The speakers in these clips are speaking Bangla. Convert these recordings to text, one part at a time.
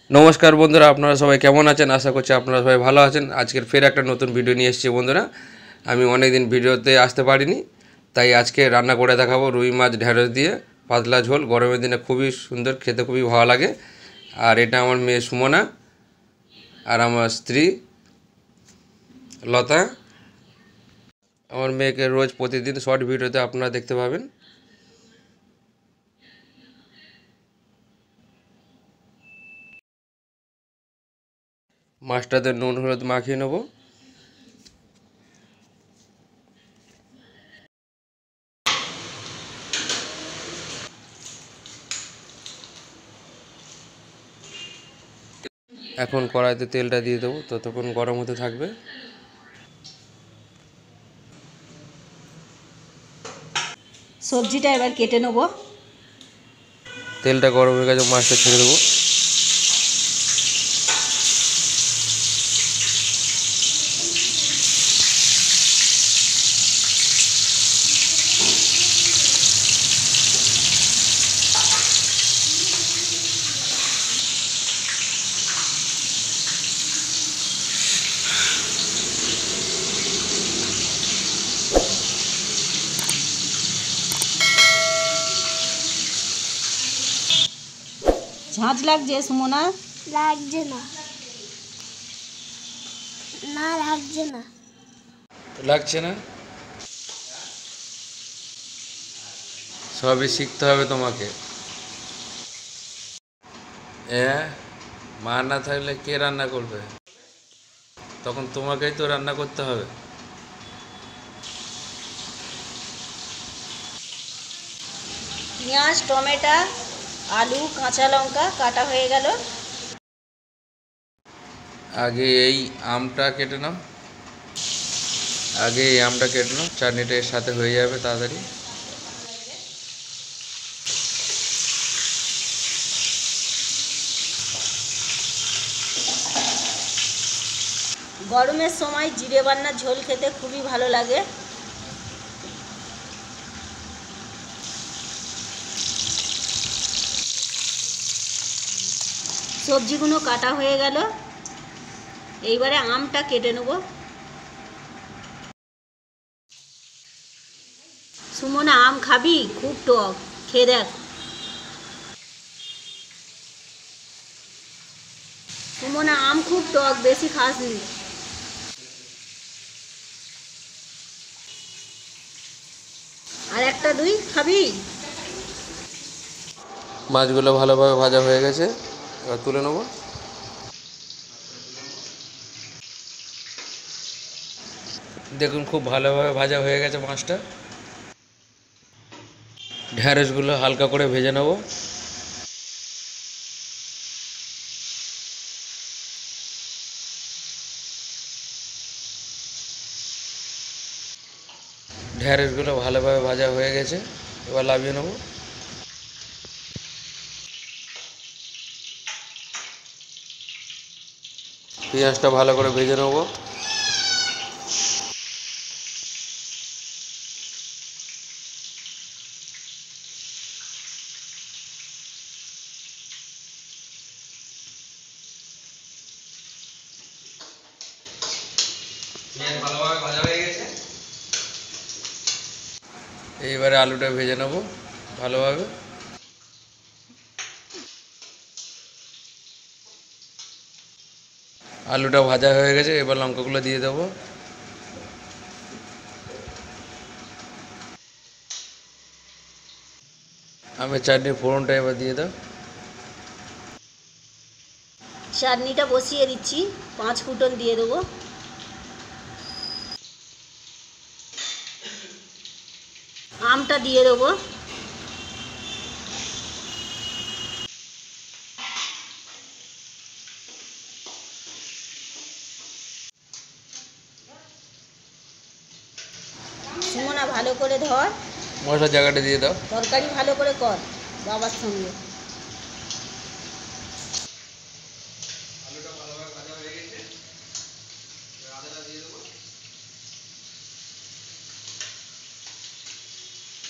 নমস্কার বন্ধুরা, আপনারা সবাই কেমন আছেন? আশা করছি আপনারা সবাই ভালো আছেন। আজকের ফের একটা নতুন ভিডিও নিয়ে এসেছি বন্ধুরা। আমি অনেক দিন ভিডিওতে আসতে পারিনি, তাই আজকে রান্না করে দেখাবো রুই মাছ ঢেঁড়স দিয়ে পাতলা ঝোল। গরমের দিনে খুবই সুন্দর, খেতে খুবই ভালো লাগে। আর এটা আমার মেয়ে সুমনা আর আমার স্ত্রী লতা। আমার মেয়েকে রোজ প্রতিদিন শর্ট ভিডিওতে আপনারা দেখতে পাবেন। মাছটাতে নুন হলুদ মাখিয়ে নেব। এখন কড়াইতে তেলটা দিয়ে দেবো, ততক্ষণ গরম হতে থাকবে। সবজিটা এবার কেটে নেব। তেলটা গরম হয়ে গেছে, মাছটা ছেড়ে দেবো। ঝাঁঝ লাগছে সুমনা? লাগছে না, না লাগছে না। লাগছে না? সবই শিখতে হবে তোমাকে। মা না থাকলে কে রান্না করবে? তখন তোমাকেই তো রান্না করতে হবে। পেঁয়াজ, টমেটো, আলু, কাঁচা লঙ্কা কাটা হয়ে গেল। আগে এই আমটা কেটে নাও, চাটনিটা এর সাথে হয়ে যাবে তাড়াতাড়ি। গরমের সময় জিরে বান্নার ঝোল খেতে খুবই ভালো লাগে। সবজিগুলো কাটা হয়ে গেল, এইবারে আমটা কেটে নেব। সুমনা, আম খাবি? খুব টক, খেয়ে দেখ। সুমনা, আম খুব টক, বেশি খাস নি। আর একটা দুই খাবি? মাছগুলো ভালোভাবে ভাজা হয়ে গেছে, এবার তুলে নেব। দেখুন, খুব ভালোভাবে ভাজা হয়ে গেছে মাছটা। ঢেঁড়সগুলো হালকা করে ভেজে নেব। ঢেঁড়সগুলো ভালোভাবে ভাজা হয়ে গেছে, এবার নামিয়ে নেব। পেঁয়াজটা ভালো করে ভেজে নেব। পেঁয়াজ ভালোভাবে ভাজা হয়ে গেছে, এইবারে আলুটা ভেজে নেব ভালোভাবে। আলুটা ভাজা হয়ে গেছে, এবার লঙ্কাগুলো দিয়ে দেবো। আমের চাটনির ফোড়নটা এবার দিয়ে দাও। চাটনিটা বসিয়ে দিচ্ছি, 5 ফুটন দিয়ে দেবো। আমটা দিয়ে দেবো। সুমনা, ভালো করে ধর, মশলার জায়গাটা দিয়ে দাও। তরকারি ভালো করে কর বাবার সঙ্গে।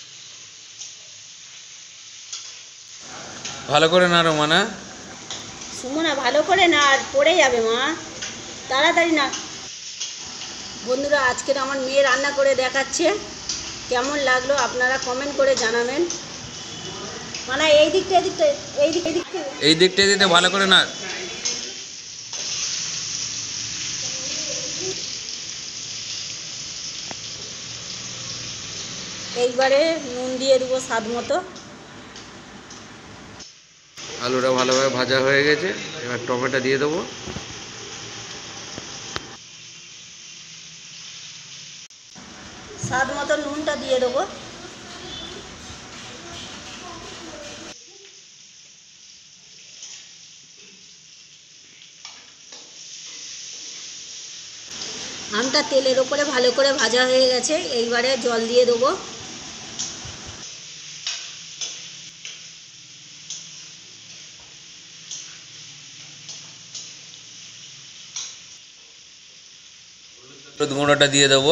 ভালো করে নাড়ো মানা। সুমনা ভালো করে না, আর পড়ে যাবে মা, তাড়াতাড়ি না। বন্ধুরা, আজকের আমার মেয়ে রান্না করে দেখাচ্ছে, কেমন লাগলো আপনারা কমেন্ট করে জানাবেন। মানে এই দিকটা দিতে ভালো করে না। এইবারে নুন দিয়ে দেবো স্বাদ মতো। আলুটা ভালোভাবে ভাজা হয়ে গেছে, এবার টমেটো দিয়ে দেবো। স্বাদ মতো নুনটা দিয়ে দেবো। আমটা তেলের ওপরে ভালো করে ভাজা হয়ে গেছে, এইবারে জল দিয়ে দেবো। হলুদ গুঁড়োটা দিয়ে দেবো।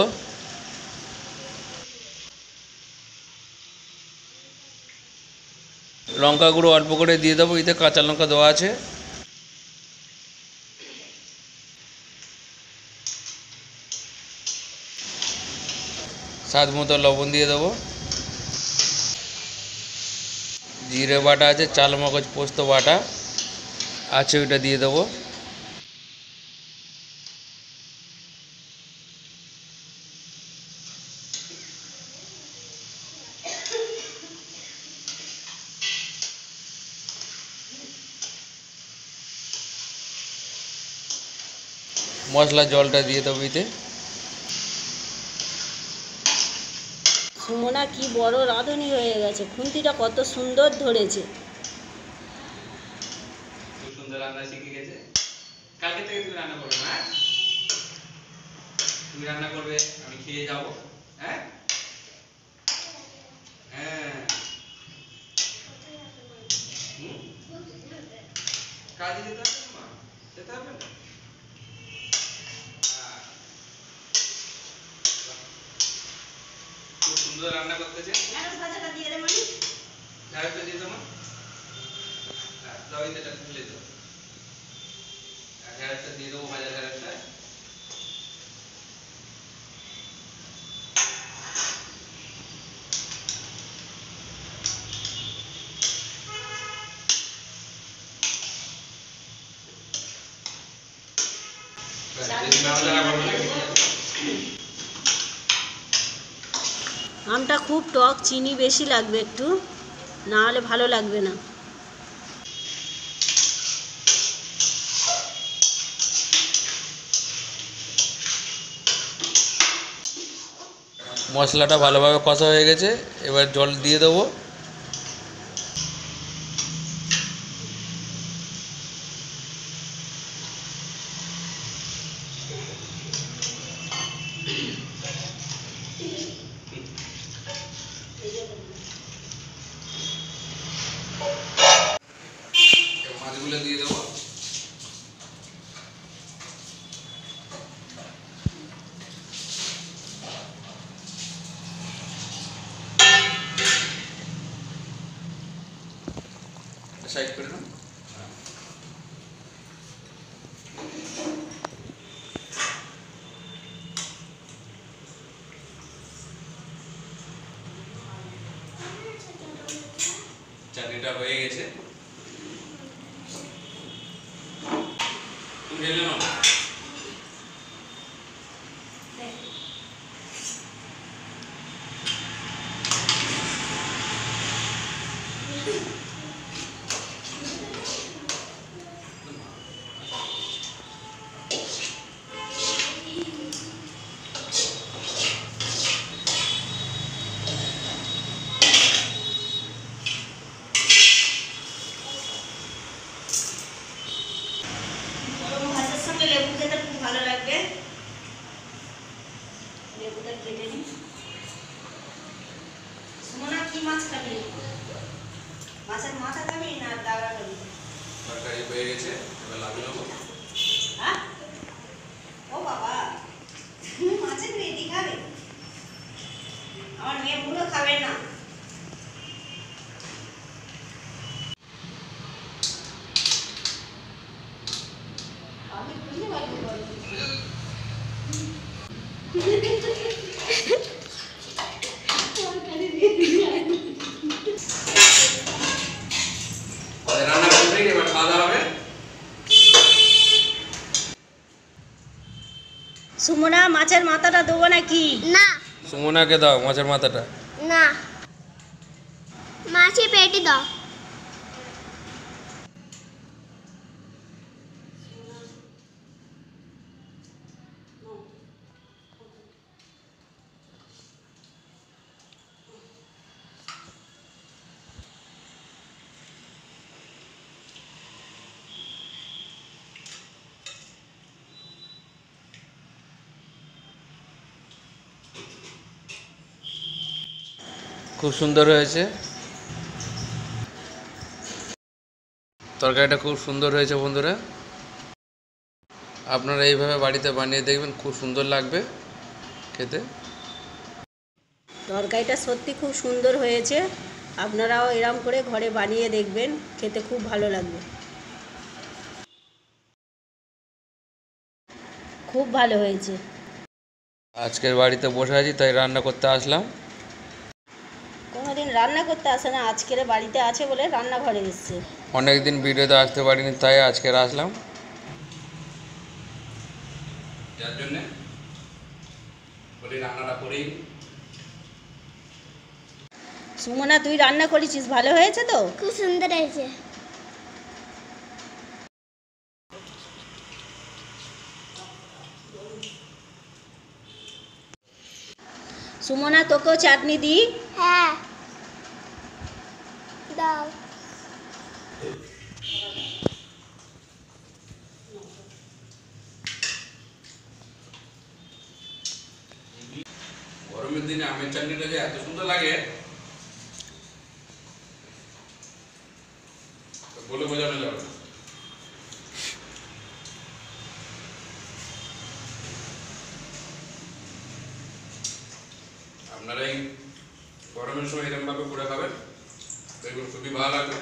লঙ্কা গুঁড়ো অল্প করে দিয়ে দেবো, এতে কাঁচা লঙ্কা দেওয়া আছে। স্বাদ মতো লবণ দিয়ে দেবো। জিরে বাটা আছে, চাল মগজ পোস্ত বাটা আছে, ওইটা দিয়ে দেবো। মশলা জলটা দিয়ে দেবো এতে। সুমনা কি বড় রাঁধুনি হয়ে গেছে, খুন্তিটা কত সুন্দর ধরেছে। খুব সুন্দর রান্না শিখে গেছে। কালকে থেকে তুমি রান্না করবে না? তুমি রান্না করবে, আমি খেয়ে যাব। হ্যাঁ হ্যাঁ, কাজে যেতে হবে না, যেতে হবে না। খুব সুন্দর রান্না করতেছে। ভাজাটা দিয়ে দে মানে, ঢাকাটা দিয়ে দাও। দাও, এটা ফেলে দাও। ঢাকাটা দিয়ে দেবো, ভাজা ঢাকাটা। আমটা খুব টক, চিনি বেশি লাগবে একটু, না হলে ভালো লাগবে না। মশলাটা ভালোভাবে কষা হয়ে গেছে, এবার জল দিয়ে দেবো। মাছগুলো দিয়ে দেবো। সাইড করে দাও। চাটনিটা হয়ে গেছে, তুমি ঢেলে নাও। ভাজার সঙ্গে লেবু খেতে খুব ভালো লাগবে, লেবুটা কেটে নিই। সুমনা কি মাছ খাবি? মাছের মাথা খাবি না দাওয়া খাবি? তরকারি হয়ে গেছে, এবার লাগানো নেবো। হ্যাঁ, ও বাবা, তুমি মাছের গ্রেভি খাবে? আমার মেয়ে পুরো খাবে না। রান্না কমপ্লিট, এবার খাওয়া দাওয়া হবে। সুমনা মাছের মাথাটা দেবো নাকি? না সুমনাকে দাও মাছের মাথাটা। না মাছি পেটি দাও। খুব সুন্দর হয়েছে, তরকারিটা খুব সুন্দর হয়েছে বন্ধুরা। আপনারা এইভাবে বাড়িতে বানিয়ে দেখবেন, খুব সুন্দর লাগবে খেতে। তরকারিটা সত্যি খুব সুন্দর হয়েছে, আপনারাও এরম করে ঘরে বানিয়ে দেখবেন, খেতে খুব ভালো লাগবে, খুব ভালো হয়েছে। আজকের বাড়িতে বসে আছি তাই রান্না করতে আসলাম। কোনোদিন রান্না করতে আসে না, আজকের বাড়িতে আছে বলে রান্নাঘরে এসছে। অনেক দিন ভিডিওতে আসতে পারিনি তাই আজকের আসলাম, যার জন্যে বলি রান্নাটা করেই। সুমনা তুই রান্না করেছিস, ভালো হয়েছে তো? খুব সুন্দর হয়েছে। সুমনা তোকেও চাটনি দিই? হ্যাঁ দাও। গরমের দিনে আমের চাটনিটা যে এত সুন্দর লাগে বলে বোঝানো যাবে না। আপনারা এই গরমের সময় এরকম ভাবে করে খাবেন, দেখবেন খুবই ভালো লাগবে।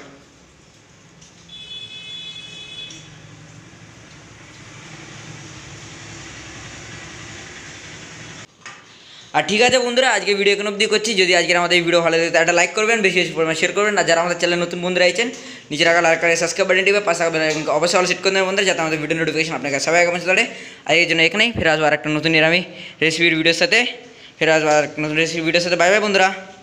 আর ঠিক আছে বন্ধুরা, আজকে ভিডিও এখন অবধি করছি। যদি আজকের আমাদের এই ভিডিও ভালো লাগে একটা লাইক করবেন, বেশি বেশি পরিমাণে শেয়ার করবেন। আর যারা আমাদের চ্যানেলে নতুন বন্ধুরা আছেন, নিচের আগে লাইক করে সাবস্ক্রাইব বাটন টিপে পাশে অবশ্যই অল সেট করে দেবেন বন্ধুরা, যাতে আমাদের ভিডিও নোটিফিকেশন আপনার কাছে সবাই আগে পৌঁছে যাবে। আর এই জন্য এখানেই ফের আসবো আর একটা নতুন নিরামি রেসিপির ভিডিওর সাথে, ফের আসবো আর নতুন রেসিপি ভিডিওর সাথে। বাই বাই বন্ধুরা।